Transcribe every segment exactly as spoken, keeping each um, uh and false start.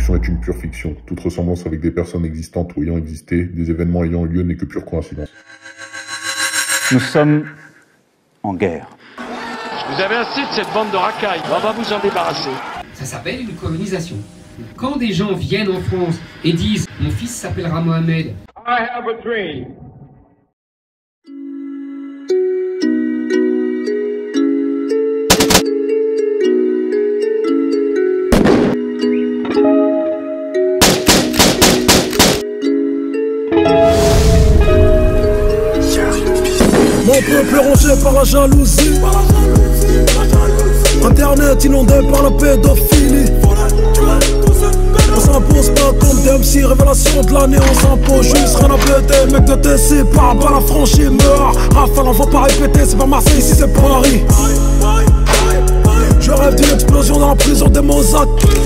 fiction est une pure fiction. Toute ressemblance avec des personnes existantes ou ayant existé, des événements ayant eu lieu n'est que pure coïncidence. Nous sommes en guerre. Vous avez assez de cette bande de racailles, on va vous en débarrasser. Ça s'appelle une colonisation. Quand des gens viennent en France et disent « Mon fils s'appellera Mohamed », I have a dream. Mon peuple est rongé par la jalousie. Internet inondé par la pédophilie. On s'impose pas comme des M C, révélation de l'année. On s'impose juste, rien à péter. Mec de T C, par balle à franchi, meurt. Rafale, on va pas répéter, c'est pas Marseille, ici c'est Paris. Je rêve d'une explosion dans la prison des Mozart.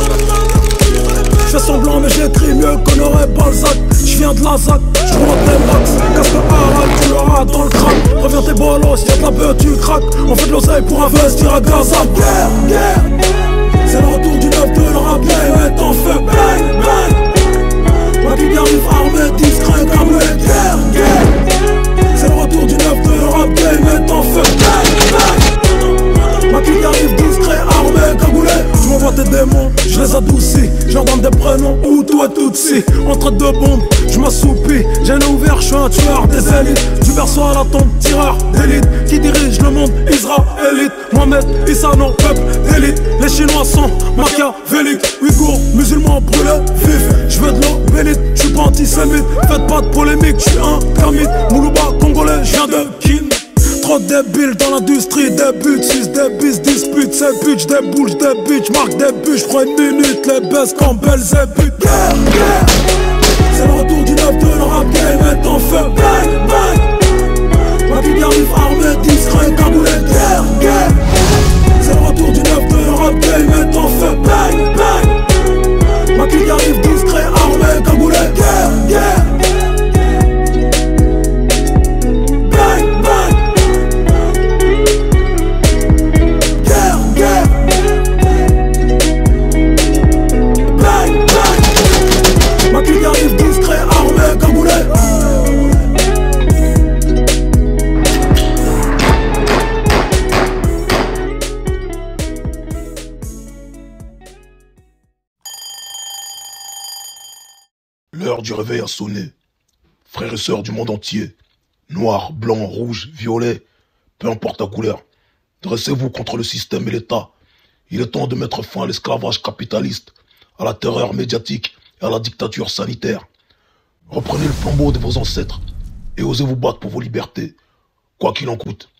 Je fais semblant mais j'écris mieux qu'Honoré Balzac. Je viens de la Z A C, je roule des max. Casse le haral, tu l'auras dans le crâne. Reviens tes bolos, y'a de la beuh, tu craques. On fait de l'oseille pour investir à Gaza. Guerre, guerre, c'est le retour du neuf de le rap game est en feu. Bang, bang. Moi qui arrive armé, discret comme le guerre, guerre. C'est le retour du neuf de le rap game est en feu. Bang, bang. Moi qui arrive discret, armé, cagoulé. Je m'envoie tes démons, je les adoucis. Je leur donne des prénoms, ou toi Tutsi. Entre deux bombes, je m'assoupis. J'ai ouvert, je suis un tueur des élites. Du berceau à la tombe, tireur d'élite. Qui dirige le monde, israélite. Mohamed, Issa, non, peuple d'élite. Les Chinois sont machiavéliques. Ouïghours, musulmans brûlés, vifs. Je veux de l'eau bénite, je suis pas antisémite. Faites pas de polémique, je suis un kamite. Moulouba, congolais, je viens de Kin. Trop de débiles dans l'industrie, des buts, six des bis, disputes, c'est bitch, des boules, des bitch, marque des buts, j'prends une minute, les baisses comme Belzébuth. Guerre, guerre, c'est le retour du neuf de le rap game est en feu. Bang, bang. Ma vie arrive armée, discret, cagoulé. Guerre, guerre, c'est le retour du neuf de le rap game est en feu. Bang, bang. Ma vie arrive discret, armé, cagoulé. Guerre, guerre. L'heure du réveil a sonné. Frères et sœurs du monde entier, noir, blanc, rouge, violet, peu importe la couleur, dressez-vous contre le système et l'État. Il est temps de mettre fin à l'esclavage capitaliste, à la terreur médiatique et à la dictature sanitaire. Reprenez le flambeau de vos ancêtres et osez vous battre pour vos libertés, quoi qu'il en coûte.